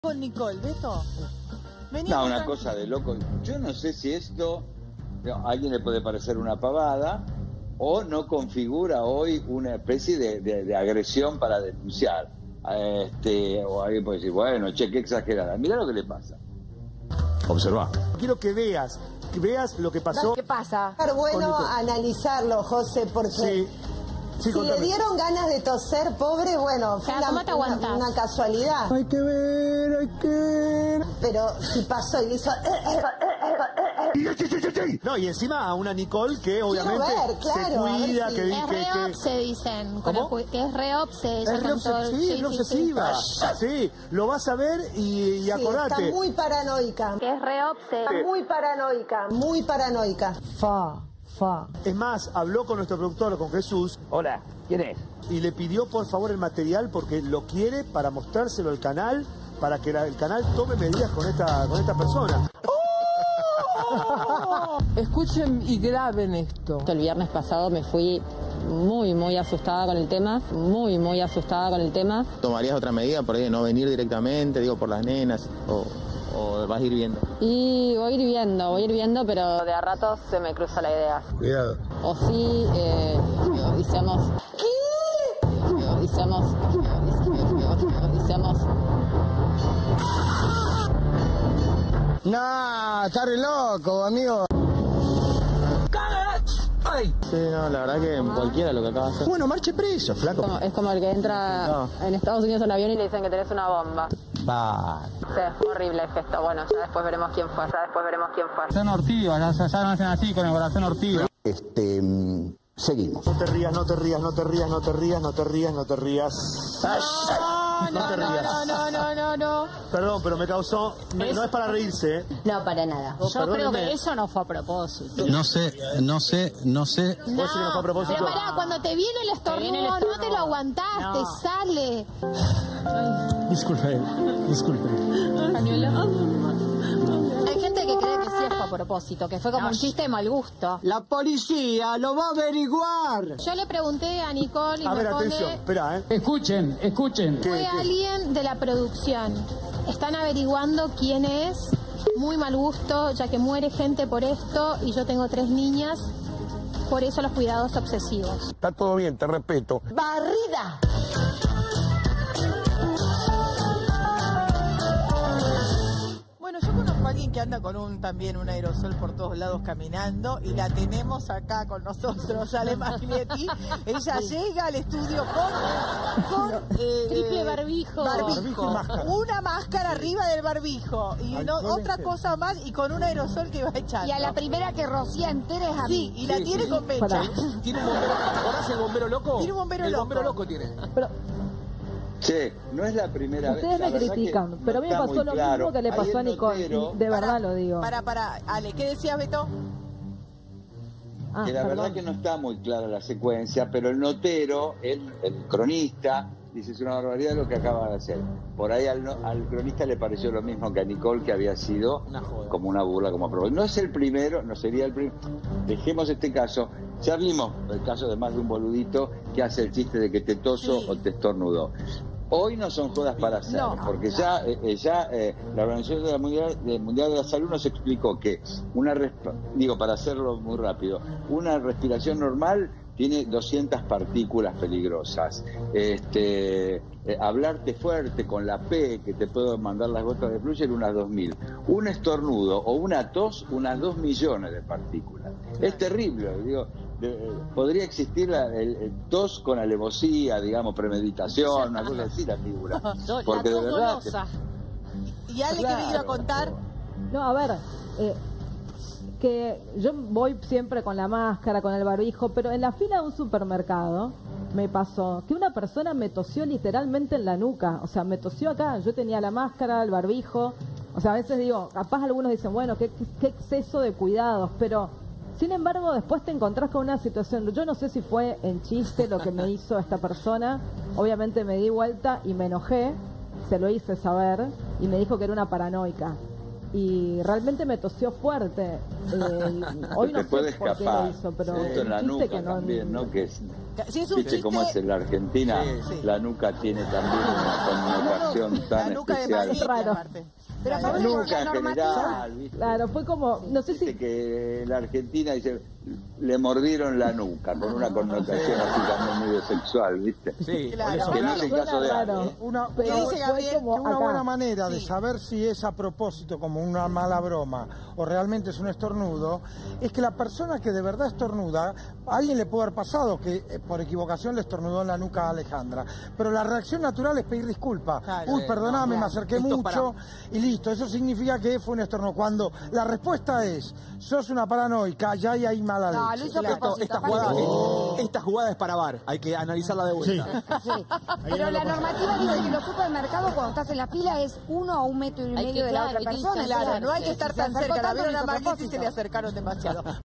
Con Nicole, ¿Beto? No, una cosa de loco. Yo no sé si esto a alguien le puede parecer una pavada o no configura hoy una especie de agresión para denunciar. O alguien puede decir, bueno, che, qué exagerada. Mirá lo que le pasa. Observa. Quiero que veas lo que pasó. ¿Qué pasa? Es bueno analizarlo, José, porque si le dieron ganas de toser, pobre, bueno, fue una casualidad. Hay que ver. Pero si pasó y le hizo... No, y encima a una Nicole que obviamente se cuida, que es re obse, dicen. ¿Cómo? Que es re obse. Es re obsesiva. Sí, lo vas a ver y acordate. Está muy paranoica. Que es re obse. Está muy paranoica. Es más, habló con nuestro productor, con Jesús. Hola, ¿quién es? Y le pidió por favor el material porque lo quiere para mostrárselo al canal, para que el canal tome medidas con esta persona. Escuchen y graben esto. El viernes pasado me fui muy asustada con el tema, muy asustada con el tema. ¿Tomarías otra medida por ahí de no venir directamente, digo, por las nenas, o vas a ir viendo? Y voy a ir viendo, pero de a ratos se me cruza la idea. Cuidado. O sí, hicimos... ¿Qué? Hicimos... No, está re loco, amigo. ¡Ay! Sí, no, la verdad que cualquiera lo que acaba de hacer. Bueno, marche preso, flaco. Es como el que entra en Estados Unidos en un avión y le dicen que tenés una bomba. Vale. Sí, horrible el gesto. Bueno, ya después veremos quién fue. Corazón ortigo, ya no hacen así con el corazón ortigo. Seguimos. No te rías. No te rías. No te rías. No te rías. No. Perdón, pero me causó... No es para reírse, ¿eh? No, para nada. Yo creo que eso no fue a propósito. No sé. No, ¿Vos decís que no fue a propósito? pero pará, cuando te viene el estornudo, no te lo aguantás, te sale. Disculpe. Hay gente que cree que sí fue a propósito, que fue como un chiste de mal gusto. La policía lo va a averiguar. Yo le pregunté a Nicole y A me ver, pone... atención, espera, ¿eh? Escuchen. Fue alguien de la producción. Están averiguando quién es. Muy mal gusto, ya que muere gente por esto y yo tengo 3 niñas. Por eso los cuidados obsesivos. Está todo bien, te respeto. ¡Barrida! Bueno, yo conozco a alguien que anda con también un aerosol por todos lados caminando y la tenemos acá con nosotros, Ale Magnetti. Ella llega al estudio con Triple barbijo. Una máscara arriba del barbijo y otra cosa más y con un aerosol que va a echar. Y a la primera que rocía entera es a mí. Sí, y la tiene con pecha. ¿Tiene un bombero? ¿Ahora el bombero loco? Tiene un bombero el loco. bombero loco tiene. Che, no es la primera vez. Ustedes me critican, pero a mí me pasó lo mismo que le pasó a Nicole. De verdad lo digo. Para, Ale, ¿qué decías, Beto? Que la verdad que no está muy clara la secuencia, pero el notero, el cronista, dice, es una barbaridad lo que acaba de hacer. Por ahí al cronista le pareció lo mismo que a Nicole, que había sido como una burla, como a propósito. No es el primero, no sería el primero. Dejemos este caso. Ya vimos el caso de más de un boludito que hace el chiste de que te toso o te estornudo. Hoy no son jodas para hacer, porque ya la Organización Mundial de la Salud nos explicó que para hacerlo muy rápido, una respiración normal tiene 200 partículas peligrosas. Hablarte fuerte con la P, que te puedo mandar las gotas de Fluyer, unas 2000. Un estornudo o una tos, unas 2 millones de partículas. Es terrible, digo. Podría existir el tos con alevosía, digamos, premeditación, una cosa así, la figura. Porque de verdad... Y Ale, ¿qué le iba a contar? No, a ver, que yo voy siempre con la máscara, con el barbijo, pero en la fila de un supermercado me pasó que una persona me tosió literalmente en la nuca. O sea, me tosió acá, yo tenía la máscara, el barbijo. O sea, a veces digo, capaz algunos dicen, bueno, qué exceso de cuidados, pero... Sin embargo, después te encontrás con una situación, yo no sé si fue en chiste lo que me hizo esta persona, obviamente me di vuelta y me enojé, se lo hice saber y me dijo que era una paranoica. y realmente me tosió fuerte. Hoy no sé por qué lo hizo, pero en la nuca también, ¿no? Que es, ¿viste cómo es en la Argentina? La nuca tiene también una connotación tan especial. Es raro. Pero la nuca en general, ¿viste? Claro, fue como, no sé si... que la Argentina dice, le mordieron la nuca, con una connotación así también medio sexual, ¿viste? Sí, claro. Que no es el caso de Ale, una buena manera de saber si es a propósito, como una mala broma, o realmente es un estornudo, es que la persona que de verdad estornuda, a alguien le puede haber pasado que por equivocación le estornudó en la nuca a Alejandra, pero la reacción natural es pedir disculpas. Uy, perdóname, me acerqué mucho, y listo, eso significa que fue un estornudo. Cuando la respuesta es, sos una paranoica, ya hay mala leche. No, lo hizo a propósito. Esta jugada es para VAR, hay que analizarla de vuelta. Sí. Pero la normativa dice que en los supermercados cuando estás en la fila es 1 a 1,5 metros de la otra persona. Claro, no hay que estar tan cerca. La vieron a Magneti y se le acercaron demasiado.